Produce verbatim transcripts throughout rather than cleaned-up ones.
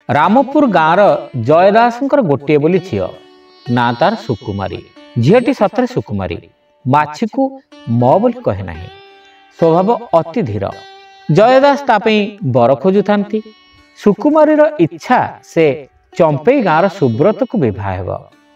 रामपुर गाँवर जयदास गोटे बोली झील ना तार सुकुमारी। झीटी सतरे सुकुमारी, माछी को म बोली कहे ना। स्वभाव अति धीर। जयदास तापई बर खोजु थांती। सुकुमारीर इच्छा से चंपेई गाँवर सुब्रत को विवाह हेब।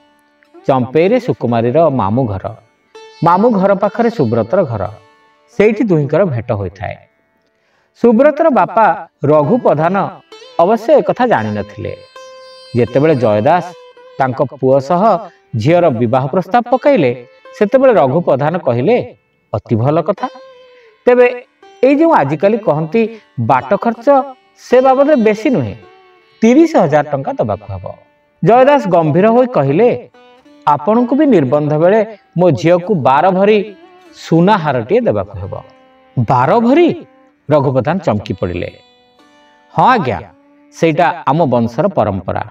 चंपेई सुकुमारीर मामू घर, मामू घर पाखरे सुब्रतर घर, सेठी दुहींकर भेट होता है। सुब्रतर बापा रघु प्रधान अवश्य एक कथा जानि नथिले। जेतेबेले जयदास तांको पुओ सह झीर विवाह प्रस्ताव पकाइले सेतेबेले रघु प्रधान कहिले अति भल कथा। तेबे एई जो आजिकाली कहंती बाट खर्च से बाबद बेसी नुहे, तीस हजार टंका दबाक हब। जयदास गंभीर होई कहिले आपण को भी निर्बंध बेले मो झील को बार भरी सुना हारटीए देबाक हब। बार भरी? रघु प्रधान चमकी पड़िले। हाँ आज्ञा, सेटा आम वंशर परंपरा।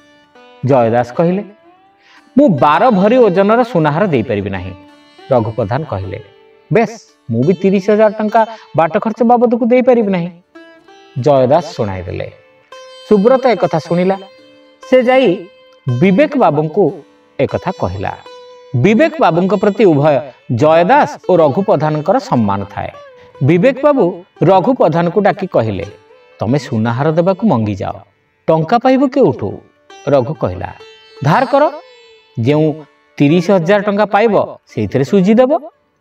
जयदास कहिले मु बार भरी ओजनर सुनाहार दे परिबि नाही। रघु प्रधान कहिले बेस मु भी तीस हजार टंका बाट खर्च बाबद को दे परिबि नाही। जयदास सुनाई देले। सुब्रत एक कथा सुनिला। से जाई विवेक बाबू को एक कथा कहिला। विवेक बाबू प्रति उभय जयदास और रघु प्रधान सम्मान थाए। विवेक बाबू रघु प्रधान को डाकी कहिले तमे सुनाहार देवा को मंगी जाओ, टंका पाइब केउठू? रघु कहिला धार कर, जो तीस हजार टंका पाइब से सुझी देव।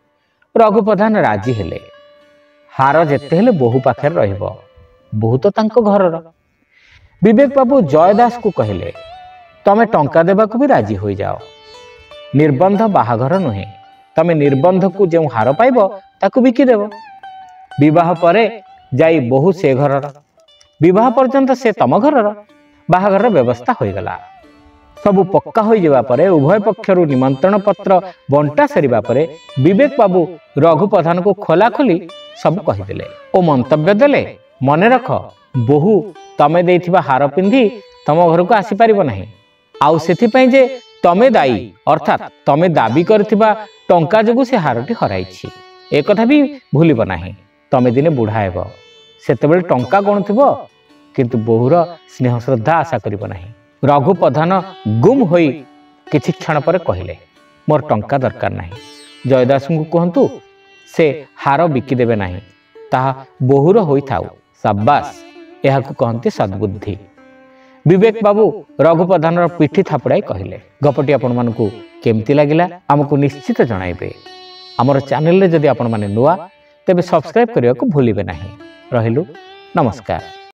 रघु प्रधान राजी हेले। हार जेते हेले बहु पाखे रहिब, बहु तो तांको घरर। विवेक बाबू जयदास को कहिले तमे टंका देवा को भी राजी हो जाओ। निर्बंध बाहाघर नुहे, तमे निर्बंध को जो हार पाइब ताकू बिकी देव। विवाह परे जाई बहु से घरर, विवाह पर्यंत से तम घरर। बाहाघर व्यवस्था हो गला। सबु पक्का हो जावा परे उभय पक्षरु निमंत्रण पत्र बंटा सरिबा परे विवेक बाबू रघु प्रधान को खोला खोली सब कहिदेले ओ मंतव्य देले मने रख बहु तमे देइथिबा हार पिंधी तम घर को आसी परिबो नाही। आउ सेथि पई जे तमे दायी, अर्थात तमे दाबी करथिबा टंका जगु से हारटी हराइछि ए कथा भी भूलिबो नाही। तमे दिने बुढ़ा हेब, सेतेबेले टंका कोन थिबो किंतु बहुर स्नेह श्रद्धा आशा करिबो नाही। रघु प्रधान गुम होई किछि क्षण पर कहिले मोर टंका दरकार नाही। जयदास को कहंतु से हार बिकी देबे नाही, ताहा बहुर होई थाउ। शाबास, एहा को कहंती सद्बुद्धि। विवेक बाबू रघु प्रधान पिठी थापड़ाई कहिले गपटी आपण मानकु केमती लागिला हमकु निश्चित जणाइबे। हमर चैनल रे जदि आपण माने नुआ तेबे सब्सक्राइब करिया को भूलिबे नाही। रहिलु, नमस्कार।